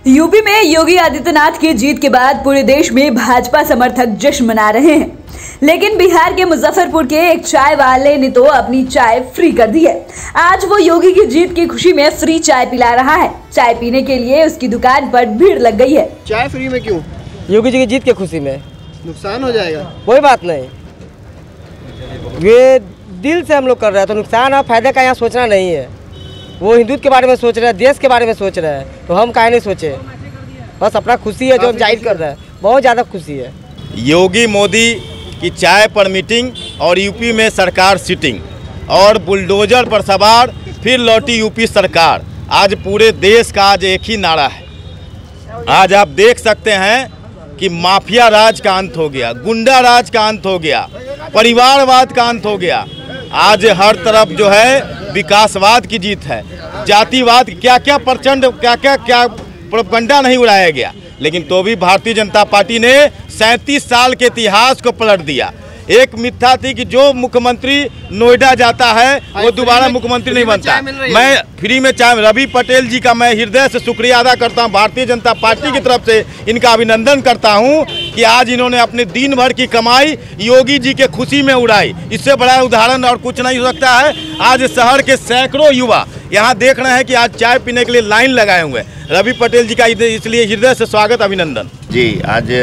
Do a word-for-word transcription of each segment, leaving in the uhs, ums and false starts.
UP में योगी आदित्यनाथ की जीत के बाद पूरे देश में भाजपा समर्थक जश्न मना रहे हैं, लेकिन बिहार के मुजफ्फरपुर के एक चाय वाले ने तो अपनी चाय फ्री कर दी है। आज वो योगी की जीत की खुशी में फ्री चाय पिला रहा है। चाय पीने के लिए उसकी दुकान पर भीड़ लग गई है। चाय फ्री में क्यों? योगी जी की जीत की खुशी में। नुकसान हो जाएगा? कोई बात नहीं, ये दिल से हम लोग कर रहे हैं, तो नुकसान और फायदे का यहाँ सोचना नहीं है। वो हिंदुत्व के बारे में सोच रहे हैं, देश के बारे में सोच रहे हैं, तो हम काहे नहीं सोचे। बस अपना खुशी है जो हम जाहिर कर रहे हैं, बहुत ज़्यादा खुशी है। योगी मोदी की चाय पर मीटिंग और यूपी में सरकार सिटिंग और बुलडोजर पर सवार फिर लौटी यूपी सरकार। आज पूरे देश का आज एक ही नारा है। आज आप देख सकते हैं कि माफिया राज का अंत हो गया, गुंडा राज का अंत हो गया, परिवारवाद का अंत हो गया। आज हर तरफ जो है विकासवाद की जीत है। जातिवाद क्या क्या प्रचंड क्या क्या क्या प्रोपगंडा नहीं उड़ाया गया, लेकिन तो भी भारतीय जनता पार्टी ने सैंतीस साल के इतिहास को पलट दिया। एक मिथ्या थी कि जो मुख्यमंत्री नोएडा जाता है वो दोबारा मुख्यमंत्री नहीं बनता। मैं फ्री में चाय, रवि पटेल जी का मैं हृदय से शुक्रिया अदा करता हूं, भारतीय जनता पार्टी की तरफ से इनका अभिनंदन करता हूं कि आज इन्होंने अपने दिन भर की कमाई योगी जी के खुशी में उड़ाई। इससे बड़ा उदाहरण और कुछ नहीं हो सकता है। आज शहर के सैकड़ों युवा यहाँ देख रहे हैं कि आज चाय पीने के लिए लाइन लगाए हुए हैं। रवि पटेल जी का इसलिए हृदय से स्वागत, अभिनंदन जी। आज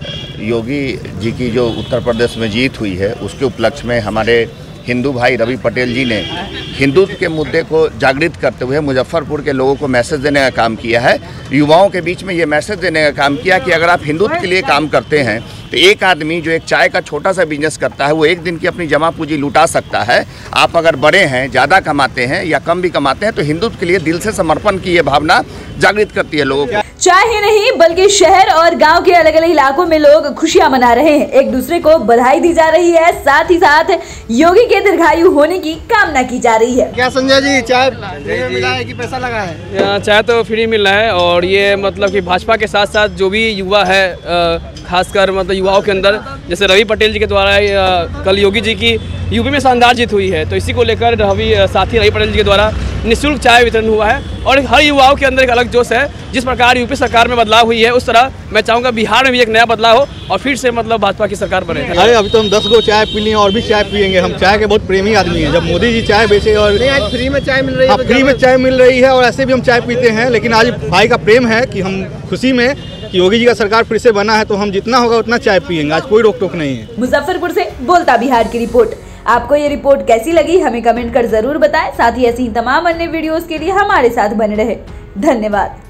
योगी जी की जो उत्तर प्रदेश में जीत हुई है, उसके उपलक्ष्य में हमारे हिंदू भाई रवि पटेल जी ने हिंदुत्व के मुद्दे को जागृत करते हुए मुजफ्फरपुर के लोगों को मैसेज देने का काम किया है। युवाओं के बीच में ये मैसेज देने का काम किया कि अगर आप हिंदुत्व के लिए काम करते हैं तो एक आदमी जो एक चाय का छोटा सा बिजनेस करता है वो एक दिन की अपनी जमा पूंजी लुटा सकता है। आप अगर बड़े हैं, ज़्यादा कमाते हैं या कम भी कमाते हैं, तो हिंदुत्व के लिए दिल से समर्पण की ये भावना जागृत करती है लोगों को। चाय ही नहीं बल्कि शहर और गांव के अलग अलग इलाकों में लोग खुशियां मना रहे हैं, एक दूसरे को बधाई दी जा रही है, साथ ही साथ योगी के दीर्घायु होने की कामना की जा रही है। क्या संजय जी, चाय फ्री में मिला है कि पैसा लगा है? चाय तो फ्री मिल रहा है, और ये मतलब कि भाजपा के साथ साथ जो भी युवा है, खासकर मतलब युवाओं के अंदर, जैसे रवि पटेल जी के द्वारा कल योगी जी की यूपी में शानदार जीत हुई है, तो इसी को लेकर रवि साथी रवि पटेल जी के द्वारा निःशुल्क चाय वितरण हुआ है। और हर युवाओं के अंदर एक अलग जोश है। जिस प्रकार यूपी सरकार में बदलाव हुई है, उस तरह मैं चाहूँगा बिहार में भी एक नया बदलाव हो और फिर से मतलब भाजपा की सरकार बने। अरे अभी तो हम दस गो चाय पी लिए और भी चाय पियेंगे। हम चाय के बहुत प्रेमी आदमी हैं। जब मोदी जी चाय बेचे और आज फ्री में चाय मिल रही है, फ्री में चाय मिल रही है और ऐसे भी हम चाय पीते हैं, लेकिन आज भाई का प्रेम है कि हम खुशी में कि योगी जी का सरकार फिर से बना है, तो हम जितना होगा उतना चाय पियेंगे। आज कोई रोक टोक नहीं है। मुजफ्फरपुर से बोलता बिहार की रिपोर्ट। आपको ये रिपोर्ट कैसी लगी हमें कमेंट कर जरूर बताएं। साथ ही ऐसी तमाम अन्य वीडियोस के लिए हमारे साथ बने रहे। धन्यवाद।